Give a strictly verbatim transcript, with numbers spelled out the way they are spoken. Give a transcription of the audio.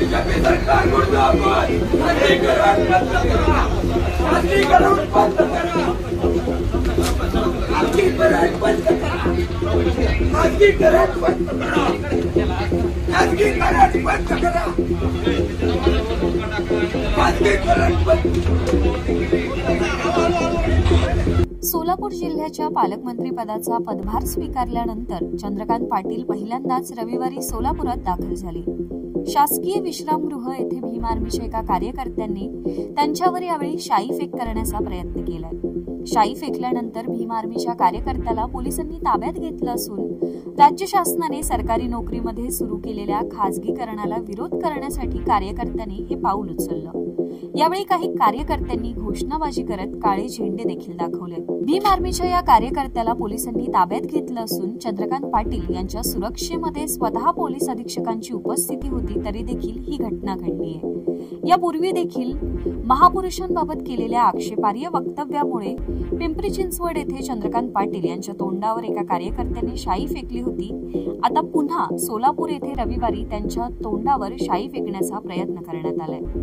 BJP सरकार मुर्दाबाद। खासगीकरण बंद करा, खासगीकरण बंद करा, खासगीकरण बंद करा, खासगीकरण बंद करा, खासगीकरण बंद करा, खासगीकरण बंद। सोलापूर जिल्ह्याच्या पालकमंत्री पदाचा पदभार स्वीकारल्यानंतर चंद्रकांत पाटील पहिल्यांदाच रविवारी सोलापुरात दाखल झाले। शासकीय विश्रामगृह येथे भीम आर्मीच्या एका कार्यकर्त्यांनी त्यांच्यावर यावेळी शाई फेक करण्याचा प्रयत्न केलाय। शाई फेकल्यानंतर भीम आर्मीच्या कार्यकर्त्याला पोलिसांनी ताब्यात घेतलं असून राज्य शासनाने सरकारी नोकरीमध्ये सुरू केलेल्या खासगीकरणाला विरोध करण्यासाठी कार्यकर्त्यांनी हे पाऊल उचललं। यावेळी काही कार्यकर्त्यांनी घोषणाबाजी करत काळे झेंडे देखील दाखवले। भीम आर्मीच्या या कार्यकर्त्याला पोलिसांनी ताब्यात घेतलं असून चंद्रकांत पाटील यांच्या सुरक्षेमध्ये स्वतः पोलीस अधीक्षकांची उपस्थिती होती तरी देखील ही घटना घडली आहे। यापूर्वी देखील महापुरुषांबाबत केलेल्या आक्षेपार्ह वक्तव्यामुळे पिंपरी चिंचवड येथे चंद्रकांत पाटील यांच्या तोंडावर एका कार्यकर्त्याने शाई फेकली होती। आता पुन्हा सोलापूर येथे रविवारी त्यांच्या तोंडावर शाई फेकण्याचा प्रयत्न करण्यात आलाय।